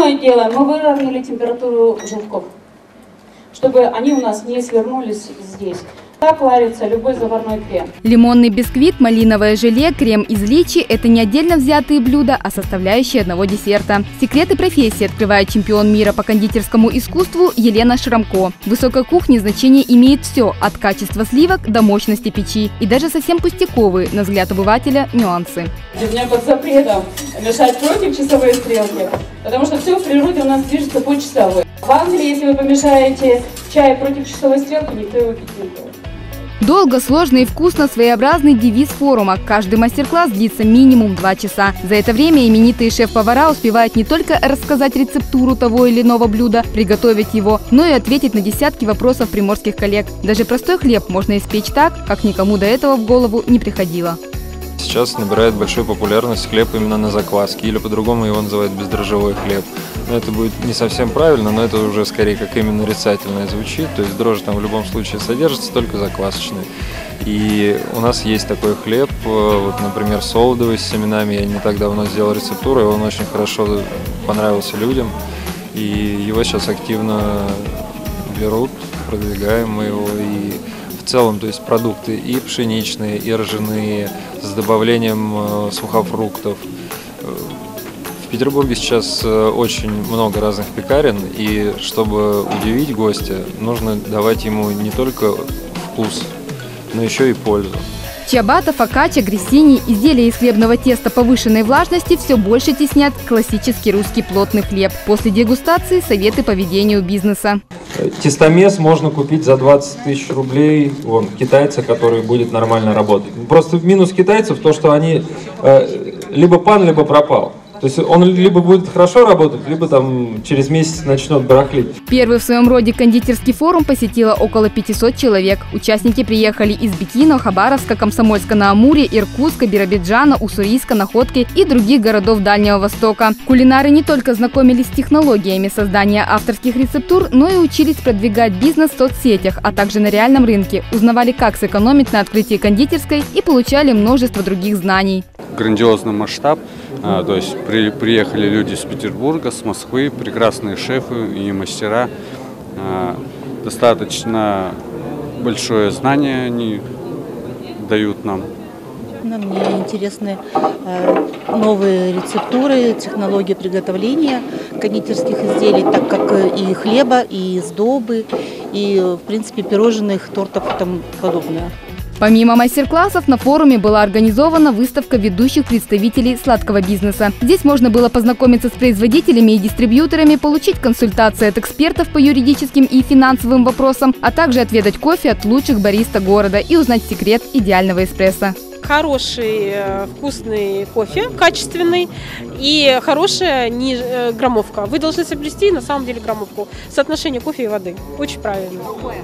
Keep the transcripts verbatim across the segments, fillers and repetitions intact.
мы делаем? Мы выровняли температуру желтков, чтобы они у нас не свернулись здесь. Так варится любой заварной крем. Лимонный бисквит, малиновое желе, крем из личи – это не отдельно взятые блюда, а составляющие одного десерта. Секреты профессии открывает чемпион мира по кондитерскому искусству Елена Шрамко. В высокой кухне значение имеет все – от качества сливок до мощности печи. И даже совсем пустяковые, на взгляд обывателя, нюансы. У меня под запретом мешать против часовой стрелки, потому что все в природе у нас движется по часовой. В Англии, если вы помешаете чай против часовой стрелки, никто его пить не будет. Долго, сложно и вкусно – своеобразный девиз форума. Каждый мастер-класс длится минимум два часа. За это время именитые шеф-повара успевают не только рассказать рецептуру того или иного блюда, приготовить его, но и ответить на десятки вопросов приморских коллег. Даже простой хлеб можно испечь так, как никому до этого в голову не приходило. Сейчас набирает большую популярность хлеб именно на закваске, или по-другому его называют бездрожжевой хлеб. Но это будет не совсем правильно, но это уже скорее как именно нарицательное звучит. То есть дрожжи там в любом случае содержатся, только заквасочные. И у нас есть такой хлеб, вот, например, солодовый с семенами. Я не так давно сделал рецептуру, и он очень хорошо понравился людям. И его сейчас активно берут, продвигаем мы его. И в целом, то есть продукты и пшеничные, и ржаные, с добавлением сухофруктов. В Петербурге сейчас очень много разных пекарен, и чтобы удивить гостя, нужно давать ему не только вкус, но еще и пользу. Чиабатта, фокачча, грессини, изделия из хлебного теста повышенной влажности все больше теснят классический русский плотный хлеб. После дегустации советы по ведению бизнеса. Тестомес можно купить за двадцать тысяч рублей, вон, китайца, который будет нормально работать. Просто минус китайцев то, что они э, либо пан, либо пропал. То есть он либо будет хорошо работать, либо там через месяц начнет барахлить. Первый в своем роде кондитерский форум посетило около пятисот человек. Участники приехали из Бикино, Хабаровска, Комсомольска-на-Амуре, Иркутска, Биробиджана, Уссурийска, Находки и других городов Дальнего Востока. Кулинары не только знакомились с технологиями создания авторских рецептур, но и учились продвигать бизнес в соцсетях, а также на реальном рынке. Узнавали, как сэкономить на открытии кондитерской и получали множество других знаний. Грандиозный масштаб, а, то есть при, приехали люди с Петербурга, с Москвы, прекрасные шефы и мастера, а, достаточно большое знание они дают нам. Мне интересны э, новые рецептуры, технологии приготовления кондитерских изделий, так как и хлеба, и сдобы, и в принципе пирожных, тортов и тому подобное. Помимо мастер-классов, на форуме была организована выставка ведущих представителей сладкого бизнеса. Здесь можно было познакомиться с производителями и дистрибьюторами, получить консультации от экспертов по юридическим и финансовым вопросам, а также отведать кофе от лучших бариста города и узнать секрет идеального эспрессо. Хороший, вкусный кофе, качественный и хорошая не, граммовка. Вы должны соблюсти на самом деле граммовку. Соотношение кофе и воды. Очень правильно.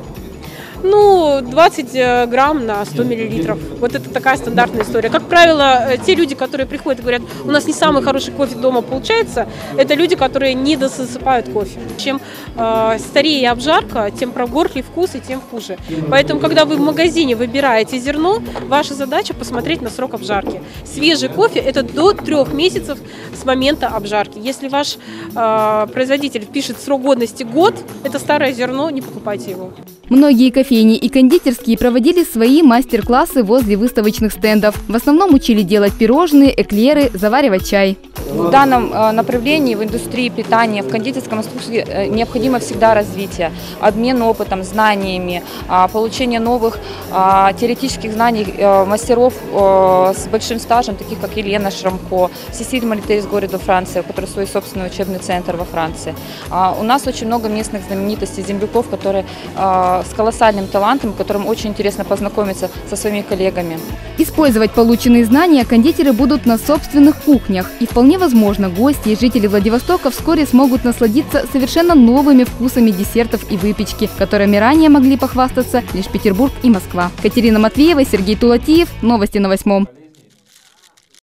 Ну, двадцать грамм на сто миллилитров. Вот это такая стандартная история. Как правило, те люди, которые приходят и говорят, у нас не самый хороший кофе дома получается, это люди, которые не досыпают кофе. Чем э, старее обжарка, тем прогорклый вкус и тем хуже. Поэтому, когда вы в магазине выбираете зерно, ваша задача посмотреть на срок обжарки. Свежий кофе – это до трех месяцев с момента обжарки. Если ваш э, производитель пишет срок годности год, это старое зерно, не покупайте его. Многие кофейни и кондитерские проводили свои мастер-классы возле выставочных стендов. В основном учили делать пирожные, эклеры, заваривать чай. В данном направлении, в индустрии питания, в кондитерском искусстве необходимо всегда развитие, обмен опытом, знаниями, получение новых теоретических знаний мастеров с большим стажем, таких как Елена Шрамко, Сесиль Малите из города Франции, у которой свой собственный учебный центр во Франции. У нас очень много местных знаменитостей, земляков, которые с колоссальным талантом, которым очень интересно познакомиться со своими коллегами. Использовать полученные знания кондитеры будут на собственных кухнях. И вполне возможно, гости и жители Владивостока вскоре смогут насладиться совершенно новыми вкусами десертов и выпечки, которыми ранее могли похвастаться лишь Петербург и Москва. Катерина Матвеева, Сергей Тулатиев. Новости на восьмом.